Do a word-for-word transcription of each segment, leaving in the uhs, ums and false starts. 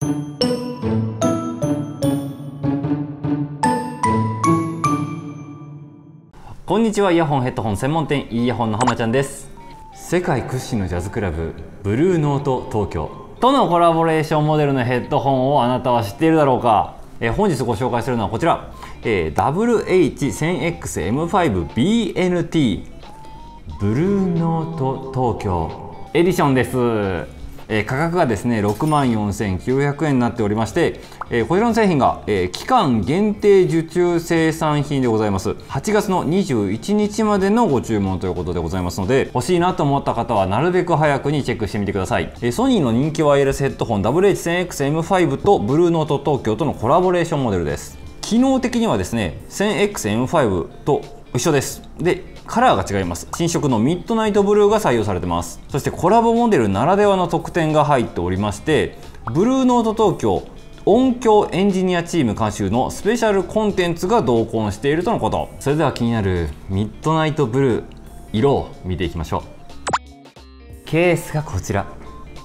こんにちは。イヤホンヘッドホン専門店イヤホンの浜ちゃんです。世界屈指のジャズクラブブルーノート東京とのコラボレーションモデルのヘッドホンをあなたは知っているだろうか。えー、本日ご紹介するのはこちら、えー、ダブリューエイチせんエックスエムファイブビーエヌティー ブルーノート東京エディションです。えー、価格がですねろくまんよんせんきゅうひゃくえんになっておりまして、えー、こちらの製品が、えー、期間限定受注生産品でございます。はちがつのにじゅういちにちまでのご注文ということでございますので、欲しいなと思った方はなるべく早くにチェックしてみてください。えー、ソニーの人気ワイヤレスヘッドホン ダブリューエイチせんエックスエムファイブ とブルーノート東京とのコラボレーションモデルです。機能的にはですね せんエックスエムファイブ と一緒です。でカラーが違います。新色のミッドナイトブルーが採用されてます。そしてコラボモデルならではの特典が入っておりまして、ブルーノート東京音響エンジニアチーム監修のスペシャルコンテンツが同梱しているとのこと。それでは気になるミッドナイトブルー色を見ていきましょう。ケースがこちら。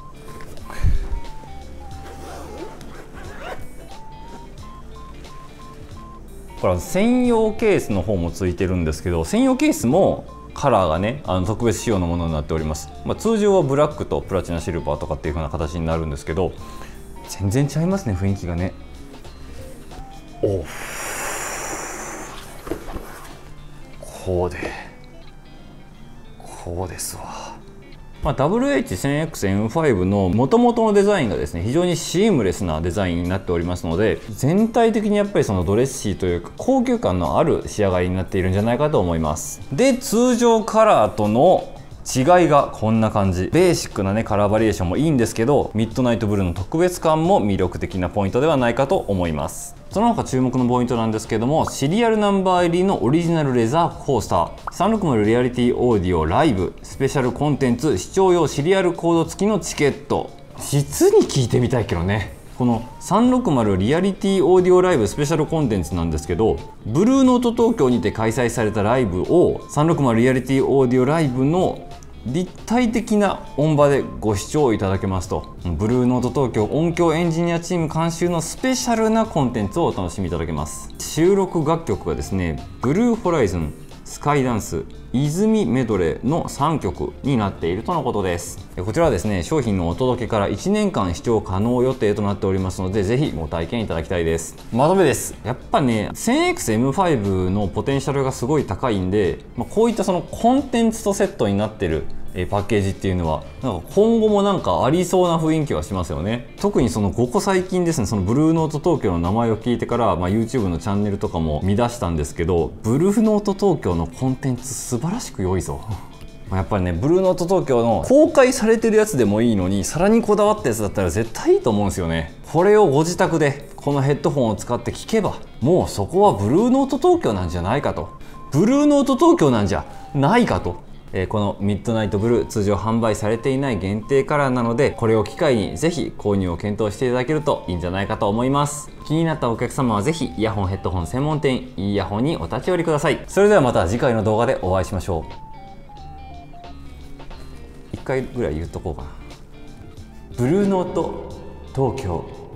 これは専用ケースの方もついてるんですけど、専用ケースもカラーがねあの特別仕様のものになっております。まあ、通常はブラックとプラチナシルバーとかっていう風な形になるんですけど、全然違いますね、雰囲気がね。おこうでこうですわ。まあ、ダブリューエイチせんエックスエムファイブ の元々のデザインがですね非常にシームレスなデザインになっておりますので、全体的にやっぱりそのドレッシーというか高級感のある仕上がりになっているんじゃないかと思います。で通常カラーとの違いがこんな感じ。ベーシックなねカラーバリエーションもいいんですけど、ミッドナイトブルーの特別感も魅力的なポイントではないかと思います。その他注目のポイントなんですけども、シリアルナンバー入りのオリジナルレザーコースター、さんろくまるリアリティオーディオライブスペシャルコンテンツ視聴用シリアルコード付きのチケット。実に聞いてみたいけどね。このさんろくまるリアリティオーディオライブスペシャルコンテンツなんですけど、ブルーノート東京にて開催されたライブをさんろくまるリアリティオーディオライブの立体的な音場でご視聴いただけますと、ブルーノート東京音響エンジニアチーム監修のスペシャルなコンテンツをお楽しみいただけます。収録楽曲がですねブルーホライズン、スカイダンス、泉メドレーのさんきょくになっているとのことです。こちらはですね商品のお届けからいちねんかん視聴可能予定となっておりますので、ぜひご体験いただきたいです。まとめです。やっぱね せんエックスエムファイブ のポテンシャルがすごい高いんで、まあ、こういったそのコンテンツとセットになってるパッケージっていうのはなんか今後もなんかありそうな雰囲気はしますよね。特にそのここ最近ですね、そのブルーノート東京の名前を聞いてから、まあ、YouTube のチャンネルとかも見出したんですけど、ブルーノート東京のコンテンツ素晴らしく良いぞ。やっぱりねブルーノート東京の公開されてるやつでもいいのに、さらにこだわったやつだったら絶対いいと思うんですよね。これをご自宅でこのヘッドホンを使って聞けば、もうそこはブルーノート東京なんじゃないかと、ブルーノート東京なんじゃないかと。えー、このミッドナイトブルー通常販売されていない限定カラーなので、これを機会にぜひ購入を検討していただけるといいんじゃないかと思います。気になったお客様はぜひイヤホンヘッドホン専門店イヤホンにお立ち寄りください。それではまた次回の動画でお会いしましょう。いっかいぐらい言っとこうかな。ブルーノート東京